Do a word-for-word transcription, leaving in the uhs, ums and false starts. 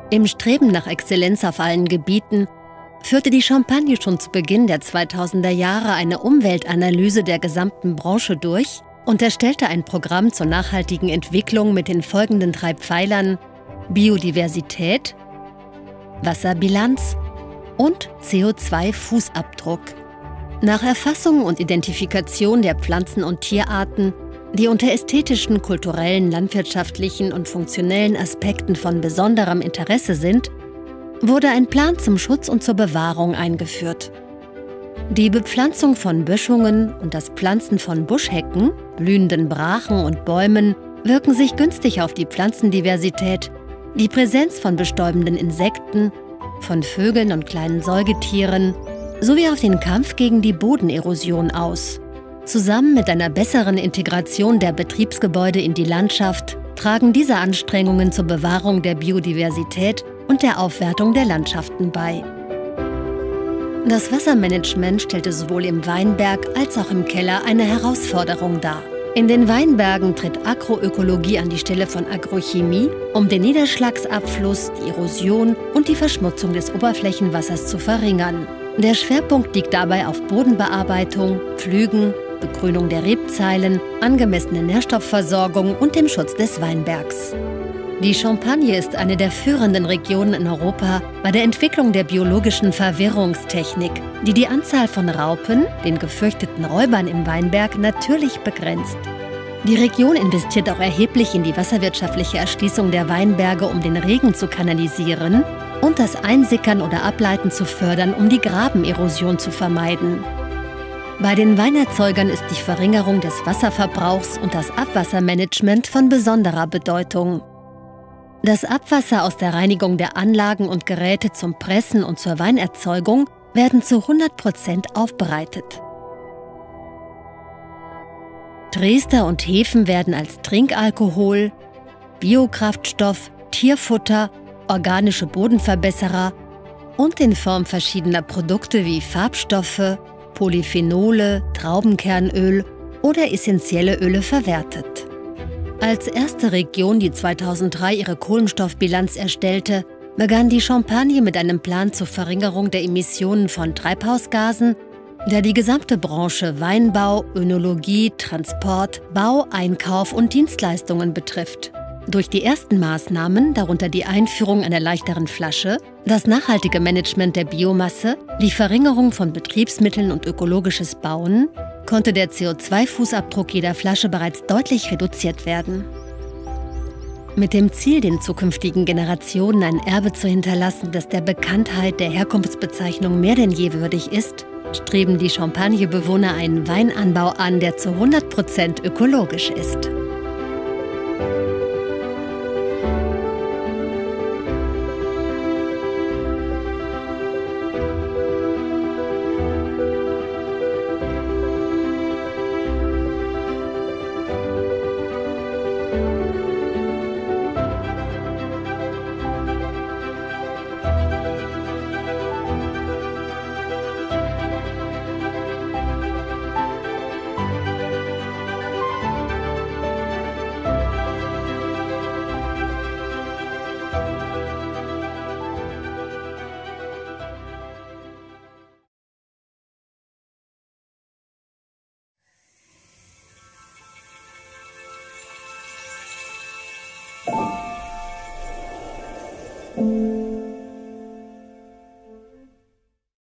Im Streben nach Exzellenz auf allen Gebieten führte die Champagne schon zu Beginn der zweitausender Jahre eine Umweltanalyse der gesamten Branche durch und erstellte ein Programm zur nachhaltigen Entwicklung mit den folgenden drei Pfeilern: Biodiversität, Wasserbilanz und C O zwei Fußabdruck. Nach Erfassung und Identifikation der Pflanzen- und Tierarten, die unter ästhetischen, kulturellen, landwirtschaftlichen und funktionellen Aspekten von besonderem Interesse sind, wurde ein Plan zum Schutz und zur Bewahrung eingeführt. Die Bepflanzung von Böschungen und das Pflanzen von Buschhecken, blühenden Brachen und Bäumen wirken sich günstig auf die Pflanzendiversität, die Präsenz von bestäubenden Insekten, von Vögeln und kleinen Säugetieren sowie auf den Kampf gegen die Bodenerosion aus. Zusammen mit einer besseren Integration der Betriebsgebäude in die Landschaft tragen diese Anstrengungen zur Bewahrung der Biodiversität und der Aufwertung der Landschaften bei. Das Wassermanagement stellte sowohl im Weinberg als auch im Keller eine Herausforderung dar. In den Weinbergen tritt Agroökologie an die Stelle von Agrochemie, um den Niederschlagsabfluss, die Erosion und die Verschmutzung des Oberflächenwassers zu verringern. Der Schwerpunkt liegt dabei auf Bodenbearbeitung, Pflügen, Begrünung der Rebzeilen, angemessene Nährstoffversorgung und dem Schutz des Weinbergs. Die Champagne ist eine der führenden Regionen in Europa bei der Entwicklung der biologischen Verwirrungstechnik, die die Anzahl von Raupen, den gefürchteten Räubern im Weinberg, natürlich begrenzt. Die Region investiert auch erheblich in die wasserwirtschaftliche Erschließung der Weinberge, um den Regen zu kanalisieren und das Einsickern oder Ableiten zu fördern, um die Grabenerosion zu vermeiden. Bei den Weinerzeugern ist die Verringerung des Wasserverbrauchs und das Abwassermanagement von besonderer Bedeutung. Das Abwasser aus der Reinigung der Anlagen und Geräte zum Pressen und zur Weinerzeugung werden zu hundert Prozent aufbereitet. Triester und Hefen werden als Trinkalkohol, Biokraftstoff, Tierfutter, organische Bodenverbesserer und in Form verschiedener Produkte wie Farbstoffe, Polyphenole, Traubenkernöl oder essentielle Öle verwertet. Als erste Region, die zweitausenddrei ihre Kohlenstoffbilanz erstellte, begann die Champagne mit einem Plan zur Verringerung der Emissionen von Treibhausgasen, der die gesamte Branche Weinbau, Önologie, Transport, Bau, Einkauf und Dienstleistungen betrifft. Durch die ersten Maßnahmen, darunter die Einführung einer leichteren Flasche, das nachhaltige Management der Biomasse, die Verringerung von Betriebsmitteln und ökologisches Bauen, konnte der C O zwei Fußabdruck jeder Flasche bereits deutlich reduziert werden. Mit dem Ziel, den zukünftigen Generationen ein Erbe zu hinterlassen, das der Bekanntheit der Herkunftsbezeichnung mehr denn je würdig ist, streben die Champagnebewohner einen Weinanbau an, der zu hundert Prozent ökologisch ist.